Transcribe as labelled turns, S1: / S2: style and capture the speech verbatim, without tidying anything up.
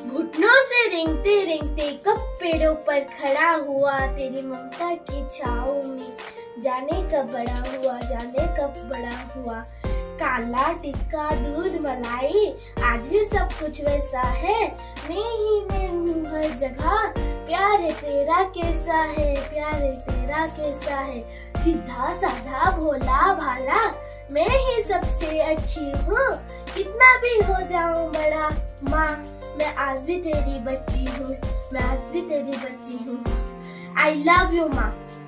S1: घुटनों से रेंगते रेंगते कब पैरों पर खड़ा हुआ, तेरी ममता की छाँव में जाने कब बड़ा हुआ, जाने कब बड़ा हुआ। काला टिक्का दूध मलाई आज भी सब कुछ वैसा है, मैं ही मैं हूँ हर जगह, प्यार तेरा कैसा है, प्यार तेरा कैसा है। सीधा साधा भोला भाला मैं ही सबसे अच्छी हूँ, कितना भी हो जाऊँ बड़ा माँ मैं आज भी तेरी बच्ची हूँ, मैं आज भी तेरी बच्ची हूँ। आई लव यू माँ।